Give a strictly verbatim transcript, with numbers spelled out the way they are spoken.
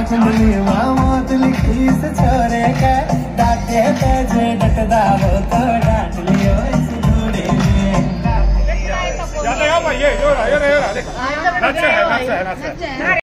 आठ नीवा मौत लिखी से छोरे का डांटे पे जे डटदा हो तो डांट लियो इस बूढ़े में। याद है भाई ये जो ये ये देख अच्छा है अच्छा है अच्छा है।